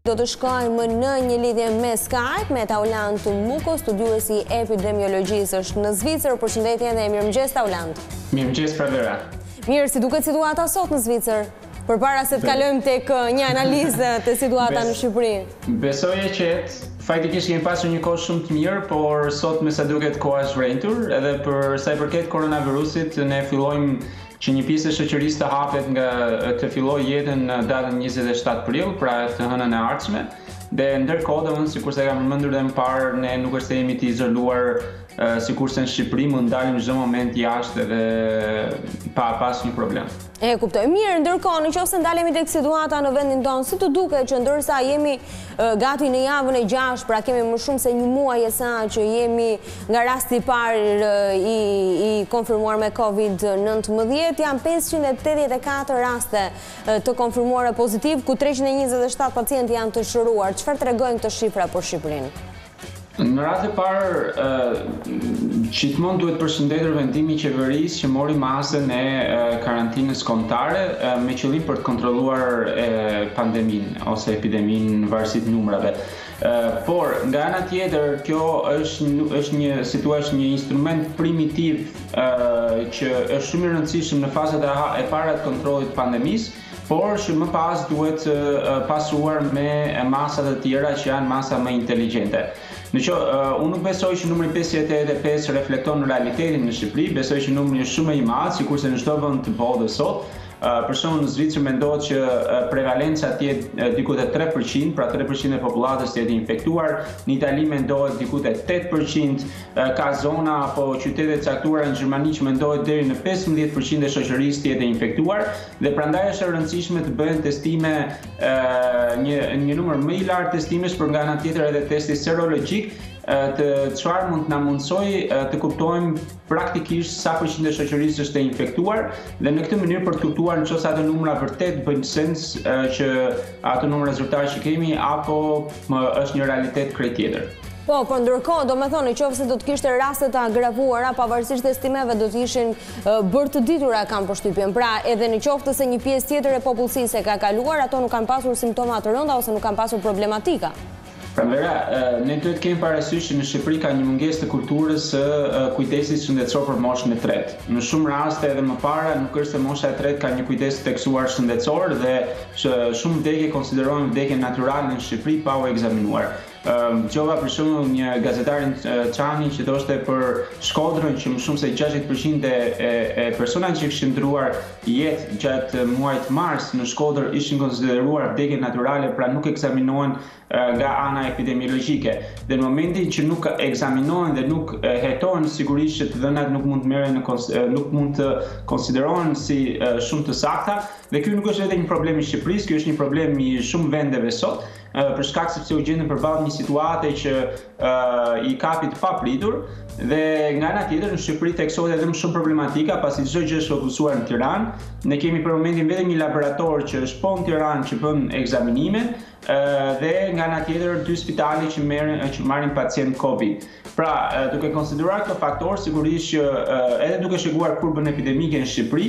Do të shkojmë në një lidhje me Skype me Taulant Muko, studiuesi epidemiologjisë është në Zvicër. Përshëndetje dhe mirëmëngjes Taulant. Mirëmëngjes Pravera. Mirë, si duket situata sot në Zvicër? Përpara se të kalojmë tek një analizë të situata në Shqipëri. Besoj e qetë. Faktikisht kemi pasur një kohë shumë të mirë, por sot me sa duket koha është vrentur, edhe për sa i përket koronavirusit ne fillojmë që një pjesë e shoqërisë të hapet nga të fillojë jetën në datën 27 prill, pra të hënën e ardhshme. Dhe ndërkohë, sikurse kam përmendur edhe më parë, ne nuk është se jemi të izoluar sikurse në Shqipëri, mund ndalim çdo moment jashtë edhe pa pas një problem. E kuptoj. Mirë, ndërkohë, nëse ndalemi tek situata në vendin tonë, si të duket që ndërsa jemi gati në javën e 6, pra kemi më shumë se një muaj e sa që jemi nga rasti i parë i konfirmuar me COVID-19, janë 584 raste të konfirmuara pozitiv, ku 327 pacientë janë të shëruar. Çfarë tregojnë këto shifra për Shqipërinë? Në radhë e parë, gjithmonë duhet përshëndetur vendimi i qeverisë që mori masën e karantinës kombëtare me qëllim për të kontrolluar pandeminë ose epideminë varësi të numrave. Por nga ana tjetër, kjo është një instrument primitiv që është shumë i rëndësishëm në fazat e para të kontrollit të pandemisë, por që më pas duhet pasuar me masat e tjera që janë masa më inteligjente. Unë nuk besoj që numri 585 reflekton në realitetin në Shqipëri, besoj që numri është shumë i madh, sikurse në çdo vend të botës sot. Për shembull në Zvicër mendohet që prevalenca të jetë diku te 3%, pra 3% e popullatës të jetë infektuar. Në Itali mendohet diku te 8%, ka zona apo qytete të caktuara në Gjermani që mendohet deri në 15% e shoqërisë të jetë infektuar, dhe prandaj është e rëndësishme të bëhen testime, një numër më i lartë testimesh, por nga ana tjetër edhe testi serologjik, të çfarë mund të na mundsoj të kuptojmë praktikisht sa përqind e shoqërisë është e infektuar, dhe në këtë mënyrë për të kuptuar nëse ato numra vërtet bëjnë sens që ato numra zyrtare që kemi, apo është një realitet krejt tjetër. Po, ndërkohë, do me thonë, nëse do të kishte raste të agravoura, pavarësisht estimeve do të ishin bërë të ditura, kam përshtypjen. Pra, edhe në qoftë se një pjesë tjetër e popullsisë e ka kaluar, ato nuk kanë pasur simptoma të rënda ose nuk kanë pasur problematika. Pramera, ne duhet kemi parasysh që në Shqipëri ka një mungesë të kulturës së kujdesit shëndetësor për moshën e tretë. Në shumë raste edhe më para nuk është se mosha e tretë ka një kujdes të theksuar shëndetësor, dhe shumë vdekje konsiderohen vdekje natyrale në Shqipëri pa u ekzaminuar. Gjova për shembull një gazetarin Çani që thoshte për Shkodrën që më shumë se 60% e personave që kishin ndruar jetë gjatë muajit mars në Shkodër ishin konsideruar vdekje natyrale, pra nuk ekzaminohen nga ana epidemiologjike. Dhe në momentin që nuk ekzaminohen dhe nuk hetohen, sigurisht që të dhënat nuk mund të konsiderohen si shumë të sakta, dhe ky nuk është vetëm një problem i Shqipërisë, ky është një problem i shumë vendeve sot, për shkak sepse u gjenden përballë një situate që i kapi të papritur, dhe nga ana tjetër në Shqipëri theksohet edhe më shumë problematika, pasi çdo gjë është fokusuar në Tiranë. Ne kemi për momentin vetëm një laborator që është në Tiranë që bën ekzaminime, dhe nga ana tjetër 2 spitale që marrin pacient COVID. Pra, duke konsideruar këto faktorë, sigurisht që edhe duke shikuar kurbën epidemike në Shqipëri,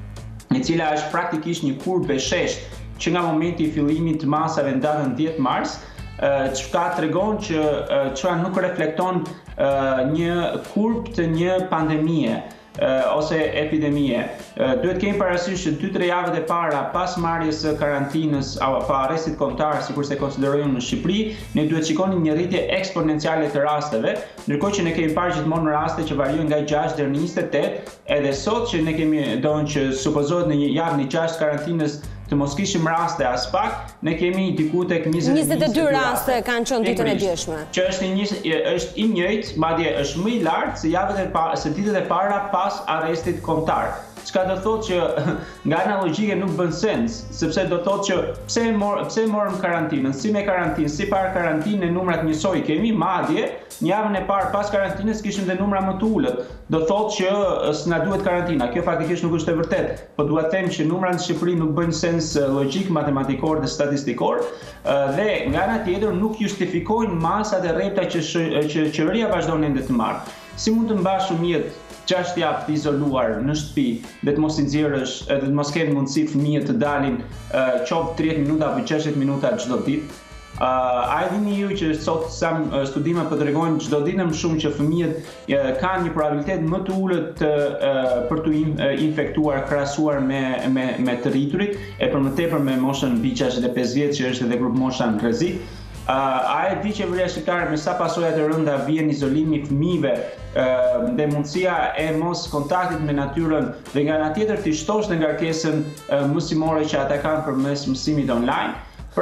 e cila është praktikisht një kurbë shesht që nga momenti i fillimit të masave në datën 10 mars, çka tregon që çfarë nuk reflekton një kurbë të një pandemie ose epidemie. Duhet kemi parasysh që 2-3 javët e para pas marrjes së karantinës apo arrestit kombëtar, sikurse konsiderojmë në Shqipëri, ne duhet shikonim një rritje eksponenciale të rasteve, ndërkohë që ne kemi parë gjithmonë raste që variojnë nga 6 deri në 28, edhe sot që ne kemi që supozohet në një javë në 6 karantinës të mos kishim raste as pak, ne kemi diku tek 22 raste kanë qenë ditën e djeshme. Që është i njëjtë, madje është më i lartë se ditët e para pas arrestit kombëtar. Çka do thotë që nga ana logjike nuk bën sens, sepse do thotë që pse morëm karantinën, si me karantinë, si para karantinë numrat njësoj kemi, madje një javën e parë pas karantinës kishim dhe numra më të ulët. Do thotë që s'na duhet karantina. Kjo faktikisht nuk është e vërtetë, por dua të them që numrat në Shqipëri nuk bëjnë sens logjik, matematikor dhe statistikor, dhe nga ana tjetër nuk justifikojnë masat e rrepta që qeveria vazhdon ende të marrë. Si mund të mbash fëmijët 6 javë të izoluar në shtëpi dhe të mos i nxjerrësh edhe të mos kenë mundësi fëmijët të dalin qoftë 30 minuta apo 60 minuta çdo ditë? A e dini ju që sot studime po tregojnë çdo ditë më shumë që fëmijët kanë një probabilitet më të ulët për të infektuar krahasuar me të rriturit, e për më tepër me moshën mbi 65 vjeç që është edhe grup mosha në rrezik. A e di qeveria shqiptare me sa pasojat e rënda vjen izolimi i fëmijëve dhe mundësia e mos kontaktit me natyrën dhe nga ana tjetër të shtosh dhe ngarkesën mësimore që ata kanë përmes mësimit online.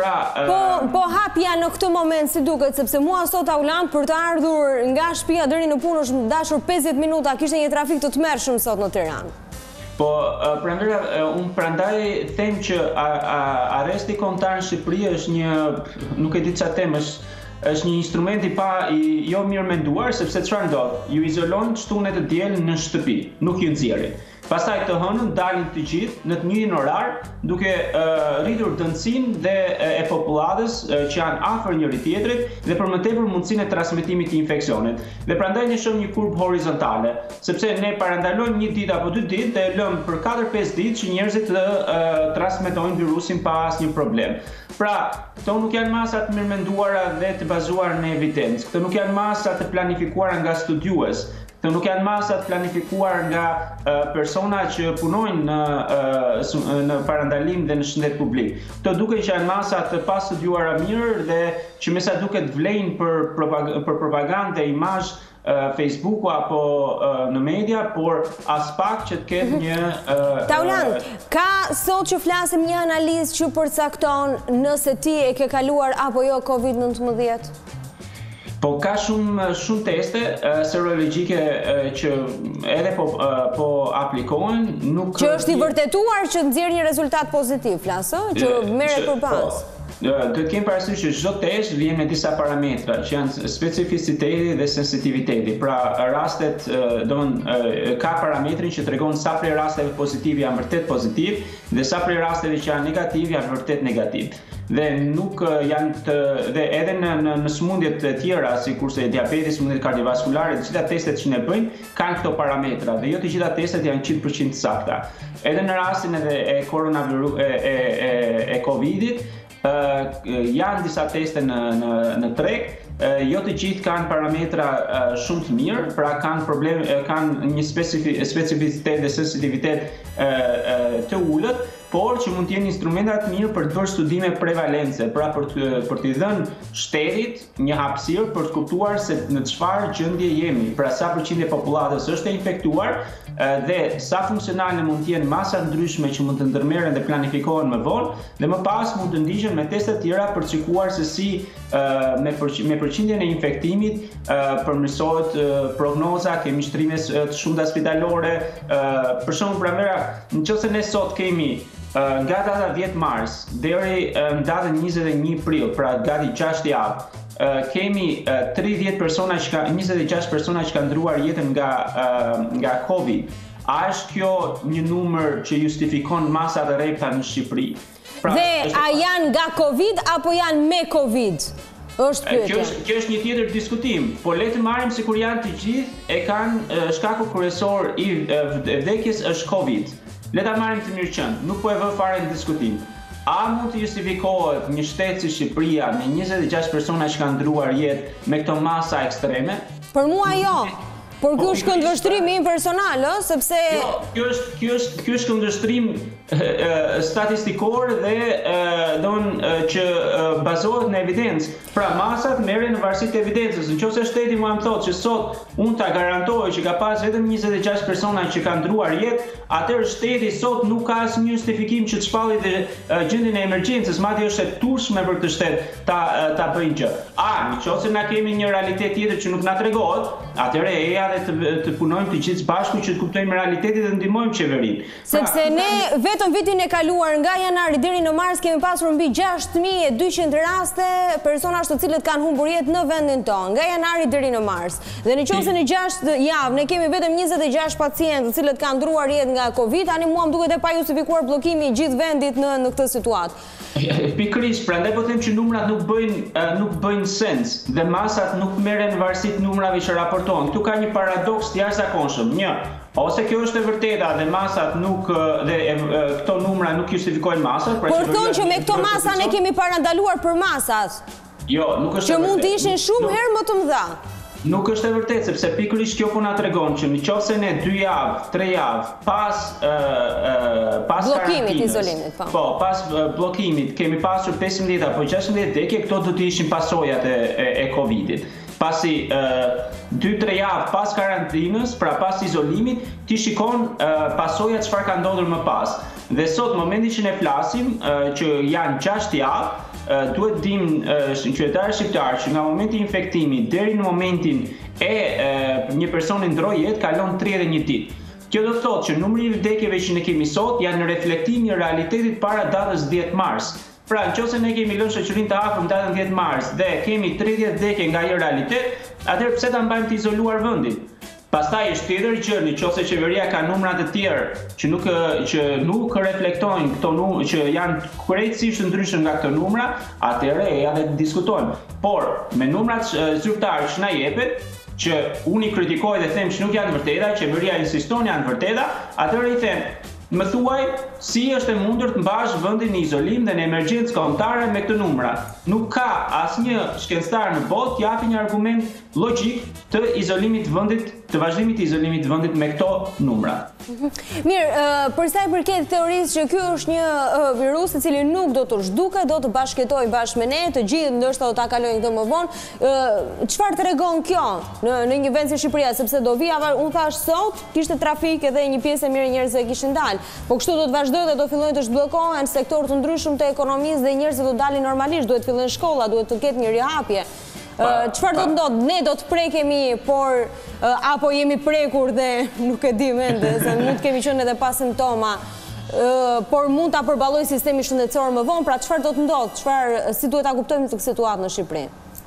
Po hapja në këtë moment si duket, sepse mua sot aulan për të ardhur nga shtëpia deri në punë është dashur 50 minuta, kishte një trafik të tmerrshëm sot në Tiranë. Po, unë prandaj them që arresti kombëtar në Shqipëri është një, nuk e di çfarë them, është një instrument jo mirë menduar, sepse çfarë ndodh? Ju izolon shtunë të diel në shtëpi, nuk ju nxjerrin. Pastaj të hënën dalin të gjithë në të njëjtin orar, duke rritur dëmsinë dhe e popullatës që janë afër njëri tjetrit dhe për më tepër mundësinë e transmetimit të infeksionit. Dhe prandaj ne shohim një kurbë horizontale, sepse ne parandalojmë një ditë apo 2 ditë dhe lëm për 4-5 ditë që njerëzit të transmetojnë virusin pa asnjë problem. Pra, këto nuk janë masa të mirëmenduara dhe të bazuara në evidencë. Këto nuk janë masa të planifikuara nga studiues. Këto nuk janë masa të planifikuar nga persona që punojnë në parandalim dhe në shëndet publik. Këto duke që janë masa të pastudiuara mirë dhe që me sa duket vlejnë për propagandë e imazh Facebooku apo në media, por as pak që të ketë një... Taulan, ka sot që flasim një analizë që përcakton nëse ti e ke kaluar apo jo COVID-19? Po ka shumë teste serologjike që edhe po aplikohen, nuk... Që është i vërtetuar që nxjerr një rezultat pozitiv, flasë, që merret përballë. Duhet të kemi parasysh që çdo test vjen me disa parametra që janë specificiteti dhe sensitiviteti. Pra rastet ka parametrin që tregon sa prej rasteve pozitiv janë vërtet pozitiv dhe sa prej rasteve që janë negativ janë vërtet negativ. Dhe nuk janë dhe edhe në sëmundjet e tjera, sikurse diabeti, sëmundjet kardiovaskulare, të gjitha testet që ne bëjmë kanë këto parametra dhe jo të gjitha testet janë 100% sakta. Edhe në rastin e Covidit janë disa teste në treg, jo të gjithë kanë parametra shumë të mirë, pra kanë një specificitet dhe sensitivitet të ulët, por që mund të jenë instrumenta të mirë për të bërë studime prevalence, pra për t'i dhënë shtetit një hapësirë për të kuptuar se në çfarë gjendje jemi, pra sa përqindje e popullatës është e infektuar dhe sa funksionale mund të jenë masa ndryshme që mund të ndërmerren dhe planifikohen më vonë, dhe më pas mund të ndiqen me teste të tjera për të shikuar se si me përqindjen e infektimit përmirësohet prognoza, kemi shtrime të shumta spitalore, për shembull pramera, nëse ne sot kemi nga data 10 mars deri në datën 21 prill, pra gati 6 javë, kemi 26 persona që kanë ndruar jetën nga Covid. A është kjo një numër që justifikon masat e rrepta në Shqipëri? Dhe a janë nga Covid apo janë me Covid? Kjo është një tjetër diskutim, po le të marrim sikur janë të gjithë e kanë shkaku kryesor i vdekjes është Covid. Le ta marrim të mirë qënd, nuk po e vë fare në diskutim. A mund të justifikohet një shtet si Shqipëria me 26 persona që kanë ndruar jetë me këto masa ekstreme? Për mua jo. Por kjo është këndvështrim im personal, sepse... Jo, kjo është këndvështrim statistikor dhe që bazohet në evidencë. Pra masat merren në varësi të evidencës. Nëse shteti mua më thotë që sot unë ta garantoj që ka pas vetëm 26 persona që kanë ndruar jetë, atëherë shteti sot nuk ka asnjë justifikim që të shpallit gjendjen e emergjencës, madje është e turshme për këtë shtet ta bëjnë gjë. Nëse na kemi një realitet tjetër që nuk na tregohet, atëherë eja dhe të punojmë të gjithë bashku që të kuptojmë realitetin dhe ndihmojmë qeverinë. Sepse ne vetëm vitin e kaluar nga janari deri në mars kemi pasur mbi 6200 raste persona të cilët kanë humbur jetë në vendin tonë, nga janari deri në mars. Dhe nëse në 6 javë ne kemi vetëm 26 pacientë të cilët kanë ndruar jetë nga Covid, tani mua më duket e pa justifikuar bllokimi i gjithë vendit në këtë situatë. Pikërisht, prandaj po them që numrat nuk bëjnë sens dhe masat nuk merren në varësi të numrave që raportohen. Këtu ka një paradoks të jashtëzakonshëm. Ose kjo është e vërteta dhe masat nuk këto numra nuk justifikojnë masat. Por thonë që me këto masa ne kemi parandaluar për masat. Jo, nuk është që mund të ishin shumë herë më të mëdha. Nuk është e vërtetë, sepse pikërisht kjo po na tregon që nëse ne 2 javë, 3 javë pas bllokimit, izolimit, pas bllokimit kemi pasur 15 apo 16 vdekje, këto do të ishin pasojat e Covidit. Pasi 2-3 javë pas karantinës, pra pas izolimit, ti shikon pasojat çfarë ka ndodhur më pas. Dhe sot, momentin që ne flasim, që janë 6 javë, duhet dim qytetarë shqiptarë që nga momenti i infektimit deri në momentin një personi ndroi jetë kalon 31 ditë. Kjo do të thotë që numri i vdekjeve që ne kemi sot janë në reflektim i realitetit para datës 10 mars. Pra, nëse ne kemi lënë shoqërinë të hapur datën 10 mars dhe kemi 30 vdekje nga ai realitet, atëherë pse ta mbajmë të izoluar vendin? Pastaj është tjetër gjë, nëse qeveria ka numra të tjerë që nuk reflektojnë këto numra, që janë krejtësisht ndryshëm nga këto numra, atëherë ja dhe diskutojmë. Por me numrat zyrtarë që na jepet, që unë i kritikoj dhe them që nuk janë vërteta, qeveria insiston janë vërteta, atëherë i them, më thuaj si është e mundur të mbash vendin në izolim dhe në emergjencë kombëtare me këtë numra. Nuk ka asnjë shkencëtar në botë të japë një argument logjik të izolimit të vendit, të vazhdimit të izolimit të vendit me këto numra. Mirë, për sa i përket teorisë që ky është një virus i cili nuk do të zhduket, do të bashkëjetojë bashkë me ne, të gjithë ndoshta do ta kalojnë këtë më vonë. Çfarë tregon kjo në një vend si Shqipëria, sepse do vija, unë thash sot, kishte trafik edhe një pjesë e mirë njerëzve kishin dalë. Po kështu do të vazhdojë dhe do fillojnë të zhbllokohen sektorë të ndryshëm të ekonomisë dhe njerëzit do dalin normalisht, duhet fillojnë shkolla, duhet të ketë një rihapje. Çfarë do të ndodhë? Ne do të prekemi, por apo jemi prekur dhe nuk e di mende, se mund të kemi qenë edhe pa simptoma, por mund ta përballojë sistemi shëndetësor më vonë, pra çfarë do të ndodhë? Si duhet ta kuptojmë këtë situatë në Shqipëri?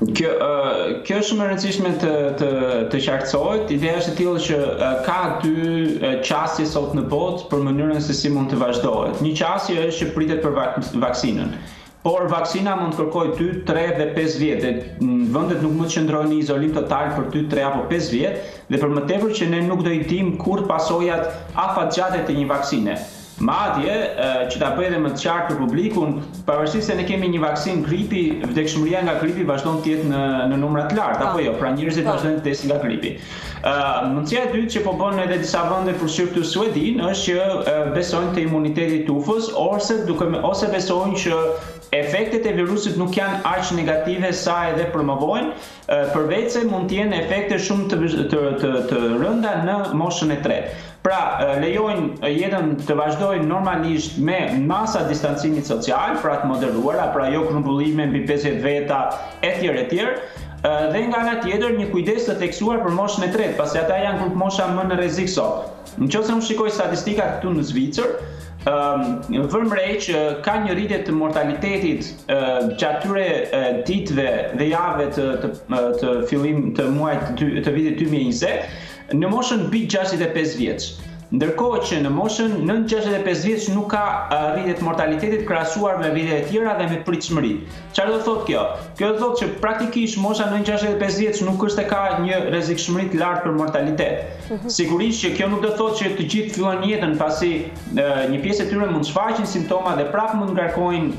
Kjo është shumë e rëndësishme të qartësohet. Ideja është e tillë që ka 2 qasje sot në botë për mënyrën se si mund të vazhdohet. Një qasje është që pritet për vaksinën. Por vaksina mund të kërkojë 2, 3 dhe 5 vjet. Vendet nuk mund të qëndrojnë në izolim total për 2, 3 apo 5 vjet, dhe për më tepër që ne nuk do i dim kur pasojat afatgjate të një vaksine. Madje, që ta bëjë edhe më të qartë për publikun, pavarësisht se ne kemi një vaksinë gripi, vdekshmëria nga gripi vazhdon të jetë në numra të lartë, apo jo, pra njerëzit vazhdojnë të vdesin nga gripi. Mundësia e dytë që po bën edhe disa vende përfshirë këtu Suedin është që besojnë te imuniteti i tufës ose besojnë që efektet e virusit nuk janë aq negative sa edhe promovojnë, përveç se mund të jenë efekte shumë të rënda në moshën e tretë. Pra, lejojnë jetën të vazhdojnë normalisht me masa distancimit social, pra të moderuara, pra jo grumbullime mbi 50 veta, etj. Dhe nga ana tjetër një kujdes të theksuar për moshën e tretë, pasi ata janë grup mosha më në rrezik sot. Nëse unë shikoj statistikat këtu në Zvicër, vëmë re që ka një rritje të mortalitetit gjatë atyre ditëve dhe javëve të fillim të muajit të vitit 2020 në moshën mbi 65 vjeç. Ndërkohë që në moshën nën 65 vjeç nuk ka rritje të mortalitetit krahasuar me vitet e tjera dhe me pritshmëri. Çfarë do thotë kjo? Kjo do thotë që praktikisht mosha nën 65 vjeç nuk është e ka një rrezikshmëri të lartë për mortalitet. Sigurisht që kjo nuk do thotë që të gjithë fillojnë jetën, pasi një pjesë e tyre mund të shfaqin simptoma dhe prapë mund ngarkojnë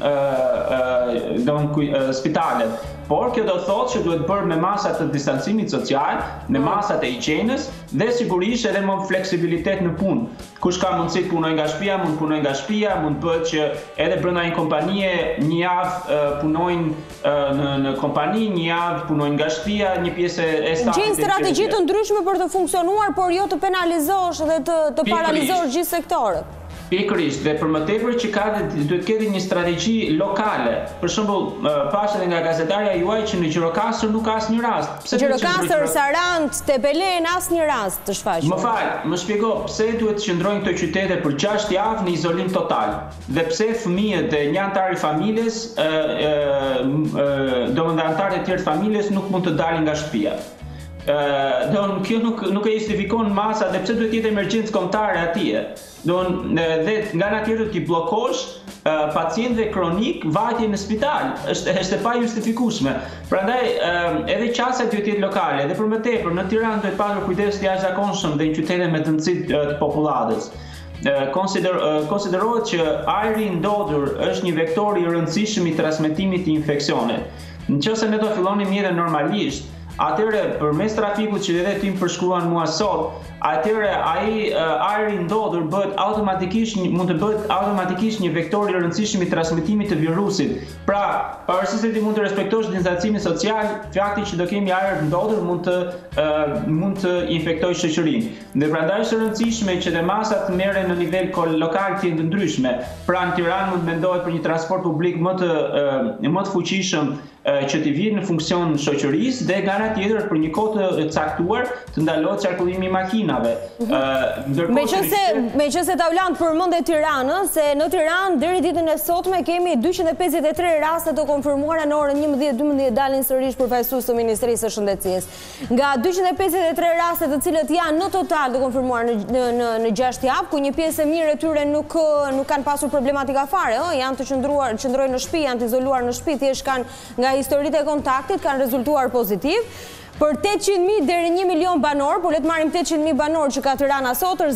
spitalet. Por kjo do thotë që duhet bërë me masat të distancimit social, me masat e higjienës dhe sigurisht edhe më fleksibilitet në punë. Kush ka mundësi të punojë nga shtëpia, mund punojë nga shtëpia, mund bëhet që edhe brenda një kompanie një javë punojnë në kompani, një javë punojnë nga shtëpia, një pjesë e stafit. Gjejnë strategji të ndryshme për të funksionuar, por jo të penalizosh dhe të paralizosh gjithë sektorët. Pikërisht, dhe për më tepër që duhet ketë një strategji lokale. Për shembull, pash edhe nga gazetarja juaj që në Gjirokastër nuk ka asnjë rast. Gjirokastër, Sarand, Tepele në asnjë rast të shfaqur. Më fal, më shpjego pse duhet të qëndrojnë këto qytete për 6 javë në izolim total dhe pse fëmijët e një antar i familjes, domethënë antarët e tjerë të familjes nuk mund të dalin nga shtëpia. Kjo nuk e justifikon masa dhe pse duhet jetë emergjencë kombëtare atje. Dhe nga ana tjetër ti bllokosh pacientëve kronik vajtje në spital, është e pa justifikueshme. Prandaj edhe qasjet duhet jetë lokale, edhe për më tepër në Tiranë duhet pasur kujdes të jashtëzakonshëm dhe në qytete me dëmësi të popullatës. Konsiderohet që ajri i ndodhur është një vektor i rëndësishëm i transmetimit të infeksionit. Nëse ne do fillonim jetën normalisht, atëherë përmes trafikut që edhe ti më përshkruan mua sot, atëherë ai ajri ndodhur mund të bëhet automatikisht një vektor i rëndësishëm i transmetimit të virusit. Pra, pavarësisht se ti mund të respektosh distancimin social, fakti që do kemi ajër të ndodhur mund të infektojë shoqërinë. Dhe prandaj është e rëndësishme që dhe masat merren në nivel lokal të ndryshme. Pra në Tiranë mund mendohet për një transport publik më të fuqishëm që t'i vijë në funksion shoqërisë dhe nga ana tjetër për një kohë të caktuar të ndalohet qarkullimi i makinave. Meqense Taulant përmendë Tiranën, se në Tiranë deri ditën e sotme kemi 253 raste të konfirmuara, në orën 11:12 dalin sërish përfaqësues të Ministrisë së Shëndetësisë. Nga 253 raste të cilët janë në total të konfirmuar në 6 javë, ku një pjesë e mirë e tyre nuk kanë pasur problematika fare, janë të qëndrojnë në shtëpi, janë të izoluar në shtëpi, thjesht kanë nga historitë e kontaktit kanë rezultuar pozitiv. Për 800.000 deri 1 milion banor, por le të marrim 800.000 banor që ka Tirana sot,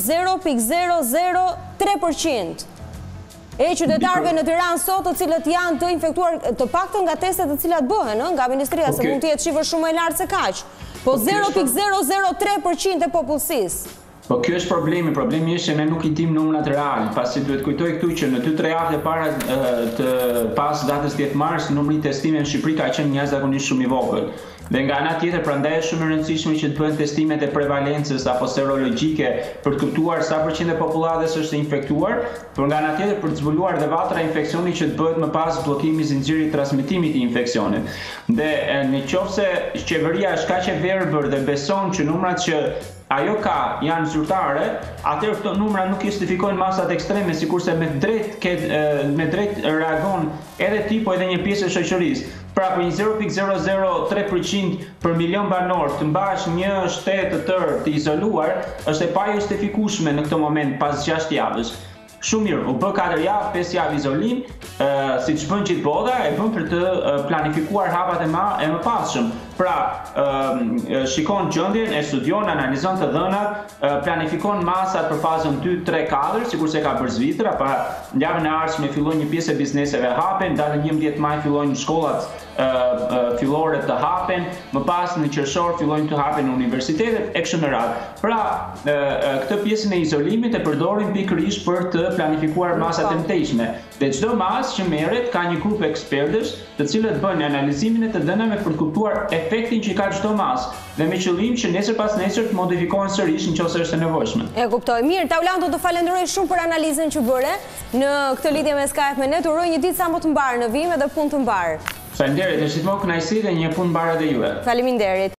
0.003% e qytetarëve në Tiranë sot të cilët janë të infektuar, të paktën nga testet të cilat bëhen nga Ministria, se mund të jetë shifër shumë e lartë se kaq. Po 0.003% e popullsisë. Po kjo është problemi. Problemi është që ne nuk I dim numrat real, pasi duhet kujtoj këtu që në 2-3 javë para pas datës 10 mars, numri I testimeve në Shqipëri ka qenë jashtëzakonisht shumë I vogël. Dhe nga ana tjetër, prandaj është shumë e rëndësishme që të bëhen testimet e prevalencës apo serologjike për të kuptuar sa përqind e popullatës është e infektuar, por nga ana tjetër për të zbuluar dhe vatra infeksioni që të bëhet më pas bllokimi I zinxhirit transmetimit të infeksionit. Dhe nëse qeveria është kaq e verbër dhe beson që numrat që ajo ka janë zyrtare, atëherë këto numra nuk justifikojnë masat ekstreme, sikurse me drejt reagon edhe ti, po edhe një pjesë e shoqërisë. Pra për një 0.003% për milion banor të mbash një shtet të tërë të izoluar, është e pa justifikueshme në këtë moment pas 6 javësh. Shumë mirë, u bë 4 javë, 5 javë izolim, siç bën gjithë bota, e bën për të planifikuar hapat e mëpasshëm. Pra, shikon gjendjen, e studion, analizon të dhënat, planifikon masat për fazën 2, 3, 4, sikurse ka bërë Zvitra, pa javën e ardhshme fillojnë një pjesë e bizneseve hapen, datën 11 maj fillojnë shkollat fillore të hapen, më pas në qershor fillojnë të hapen universitetet e kështu me radhë. Pra, këtë pjesën e izolimit e përdorin pikërisht për të planifikuar masat e mëtejshme. Dhe çdo masë që merret ka një grup ekspertësh, të cilët bëjnë analizimin e të dhënave për të kuptuar efektin që ka çdo masë, dhe me qëllim që nesër pas nesër të modifikohen sërish nëse është e nevojshme. E kuptoj. Mirë, Taulant, do të falenderoj shumë për analizën që bëre në këtë lidhje me Skype me ne. Uroj një ditë sa më të mbarë në vim edhe punë të mbarë. Faleminderit, është gjithmonë kënaqësi dhe një punë mbarë edhe juve. Faleminderit.